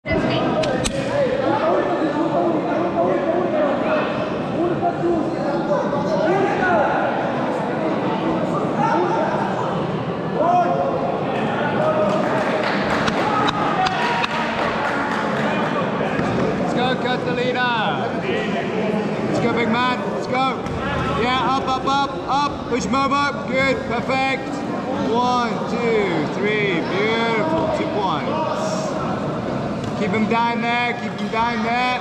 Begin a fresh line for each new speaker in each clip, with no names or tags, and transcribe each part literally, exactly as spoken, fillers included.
Catalina. Let's go, big man. Let's go. Yeah, up, up, up, up. Push mom up. Good. Perfect. One, two, three. Beautiful. Two points. Keep him down there. Keep him down there.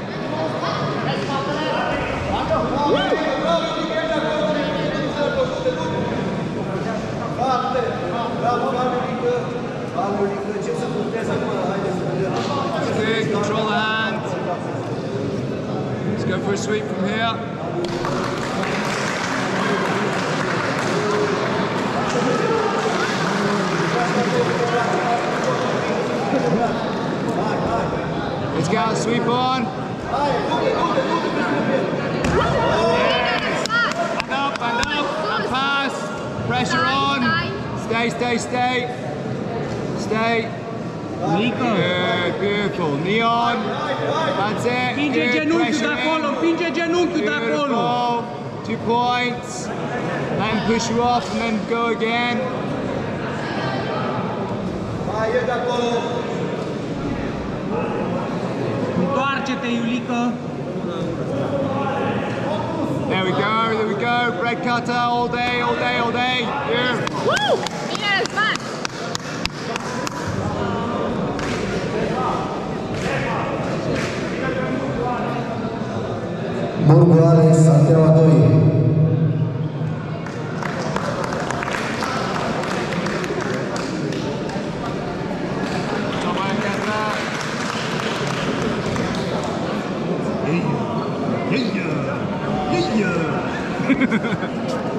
Good. Control the hand. Let's go for a sweep from here. Let's get our sweep on. Yes. And up, and up, and pass. Pressure on. Stay, stay, stay. Stay. Good, beautiful. Neon. That's it.
Pinge genunchiul de acolo, pinge genunchiul de acolo.
Two points. Let him push you off and then go again.
Întoarce-te, Iulică.
There we go, there we go. Bread cutter all day, all day, all day. Yeah.
Woo! Bine, Răzvan!
Burgu Alex, Santeaua doi.
Yeah, yeah, yeah.